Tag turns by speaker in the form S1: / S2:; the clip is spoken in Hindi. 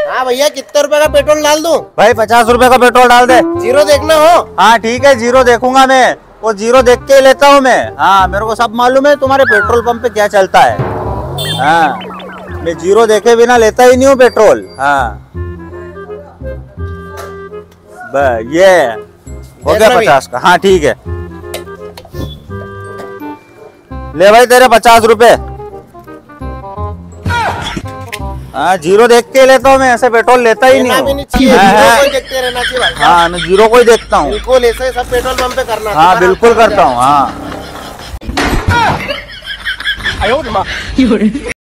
S1: हाँ भैया, कितने रुपए का पेट्रोल डाल दूं?
S2: भाई 50 रुपए का पेट्रोल डाल दे।
S1: जीरो देखना हो?
S2: हाँ ठीक है, जीरो देखूंगा मैं, वो जीरो देख के लेता हूँ मैं। हाँ मेरे को सब मालूम है तुम्हारे पेट्रोल पंप पे क्या चलता है। हाँ मैं जीरो देखे बिना लेता ही नहीं हूँ पेट्रोल। हाँ ये हो गया 50 का। हाँ ठीक है, ले भाई तेरे 50 रुपए। हाँ जीरो देख के लेता हूँ मैं, ऐसे पेट्रोल लेता ही नहीं हूँ।
S1: जीरो को देखते रहना चाहिए भाई।
S2: हाँ मैं जीरो को ही देखता हूँ।
S1: बिल्कुल ऐसे सब पेट्रोल पंप पे करना।
S2: हाँ बिल्कुल करता हूँ। हाँ